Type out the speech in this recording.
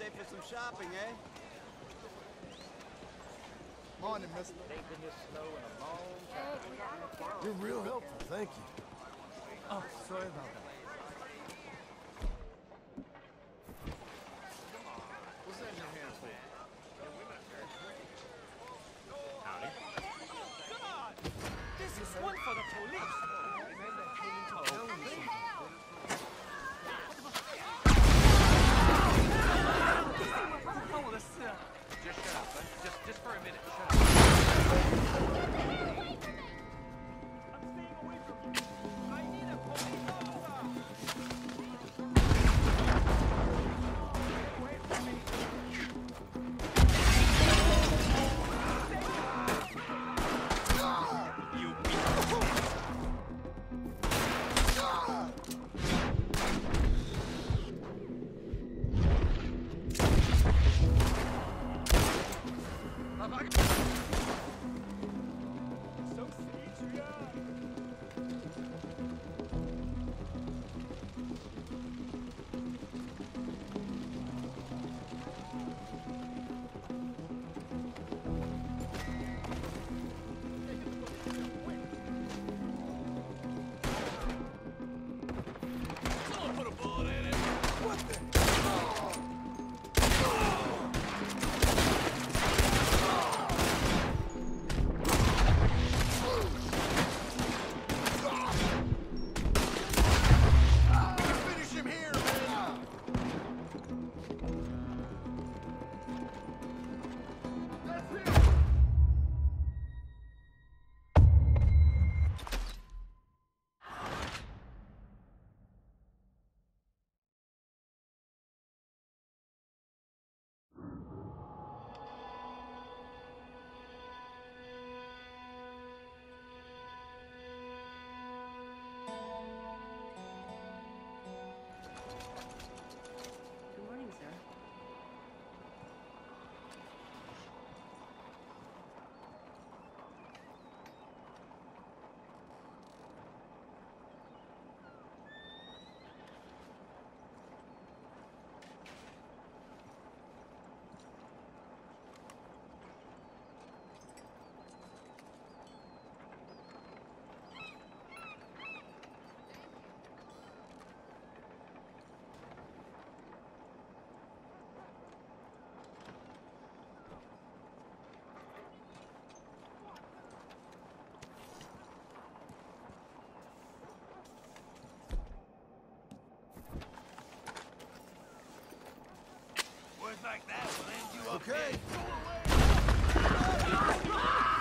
day for some shopping, eh? Morning, mister. Ain't been this slow in a long time. You're real helpful, thank you. Oh, sorry about that. What's that in your hands for? Howdy. This is one for the police. Just shut up, bud. Just for a minute. Shut up. I'm staying away from you. I need a police officer. Get away from me. You so sweet, yeah. Someone put a bullet in it. What the? Finish him here, man! That's it! Good morning, sir. Words like that will end you up Okay. dead.